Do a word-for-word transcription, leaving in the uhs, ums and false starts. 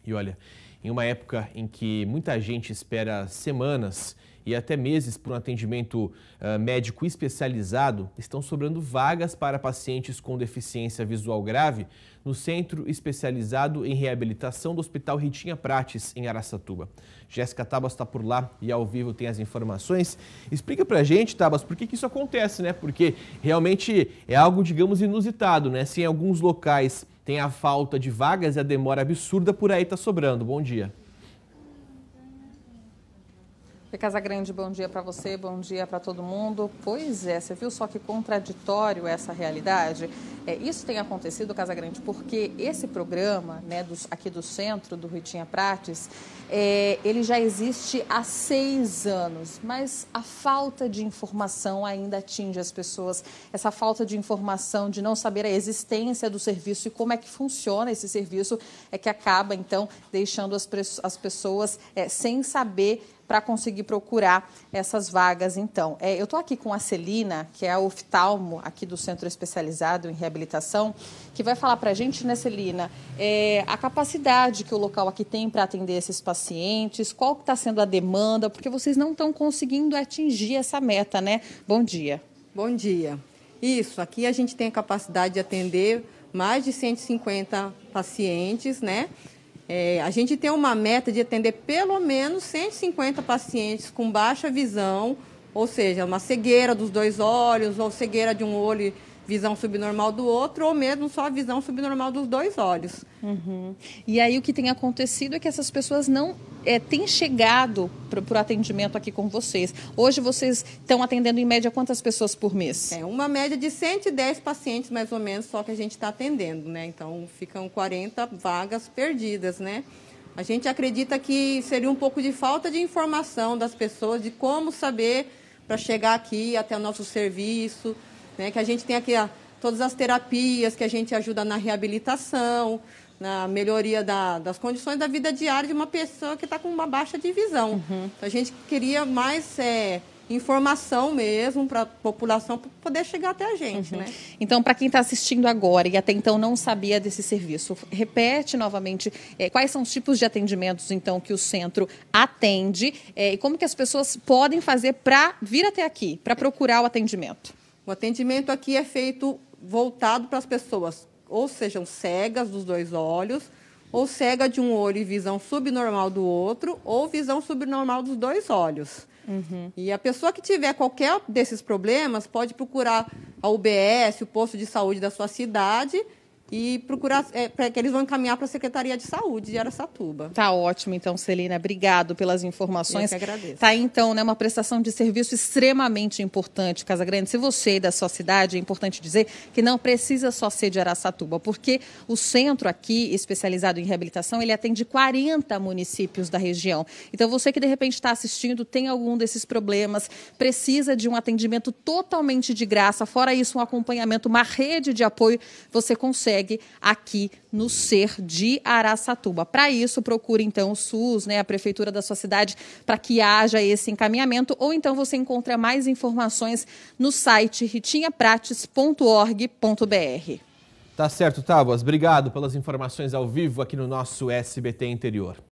E olha, em uma época em que muita gente espera semanas e até meses por um atendimento uh, médico especializado, estão sobrando vagas para pacientes com deficiência visual grave no Centro Especializado em Reabilitação do Hospital Ritinha Prates, em Araçatuba. Jéssica Tabas está por lá e ao vivo tem as informações. Explica pra gente, Tabas, por que que isso acontece, né? Porque realmente é algo, digamos, inusitado, né? Se em alguns locais tem a falta de vagas e a demora absurda, por aí está sobrando. Bom dia. Casagrande, bom dia para você, bom dia para todo mundo. Pois é, você viu só que contraditório essa realidade? É, isso tem acontecido, Casagrande, porque esse programa, né, dos, aqui do centro, do Ritinha Prates, é, ele já existe há seis anos, mas a falta de informação ainda atinge as pessoas. Essa falta de informação, de não saber a existência do serviço e como é que funciona esse serviço, é que acaba, então, deixando as, as pessoas é, sem saber para conseguir procurar essas vagas, então. É, eu estou aqui com a Celina, que é a oftalmo aqui do Centro Especializado em Reabilitação, que vai falar para a gente, né, Celina, é, a capacidade que o local aqui tem para atender esses pacientes, qual que está sendo a demanda, porque vocês não estão conseguindo atingir essa meta, né? Bom dia. Bom dia. Isso, aqui a gente tem a capacidade de atender mais de cento e cinquenta pacientes, né? É, a gente tem uma meta de atender pelo menos cento e cinquenta pacientes com baixa visão, ou seja, uma cegueira dos dois olhos, ou cegueira de um olho, visão subnormal do outro, ou mesmo só a visão subnormal dos dois olhos. Uhum. E aí o que tem acontecido é que essas pessoas não é, têm chegado para o atendimento aqui com vocês. Hoje vocês estão atendendo em média quantas pessoas por mês? É uma média de cento e dez pacientes mais ou menos só que a gente está atendendo, né? Então ficam quarenta vagas perdidas, né? A gente acredita que seria um pouco de falta de informação das pessoas de como saber para chegar aqui até o nosso serviço, né? Que a gente tem aqui a, todas as terapias, que a gente ajuda na reabilitação, na melhoria da, das condições da vida diária de uma pessoa que está com uma baixa de visão. Uhum. Então, a gente queria mais é, informação mesmo para a população para poder chegar até a gente. Uhum. Né? Então, para quem está assistindo agora e até então não sabia desse serviço, repete novamente é, quais são os tipos de atendimentos então que o centro atende é, e como que as pessoas podem fazer para vir até aqui, para procurar o atendimento. O atendimento aqui é feito voltado para as pessoas, ou sejam cegas dos dois olhos, ou cega de um olho e visão subnormal do outro, ou visão subnormal dos dois olhos. Uhum. E a pessoa que tiver qualquer desses problemas pode procurar a U B S, o posto de saúde da sua cidade, e procurar, é, pra, que eles vão encaminhar para a Secretaria de Saúde de Araçatuba. Tá ótimo, então, Celina. Obrigado pelas informações. Eu que agradeço. Tá, então, né, uma prestação de serviço extremamente importante, Casagrande. Se você é da sua cidade, é importante dizer que não precisa só ser de Araçatuba, porque o centro aqui, especializado em reabilitação, ele atende quarenta municípios da região. Então, você que, de repente, está assistindo, tem algum desses problemas, precisa de um atendimento totalmente de graça, fora isso, um acompanhamento, uma rede de apoio, você consegue aqui no SER de Araçatuba. Para isso, procure então o SUS, né, a prefeitura da sua cidade, para que haja esse encaminhamento, ou então você encontra mais informações no site ritinha prates ponto org ponto br. Tá certo, Tabas. Obrigado pelas informações ao vivo aqui no nosso S B T Interior.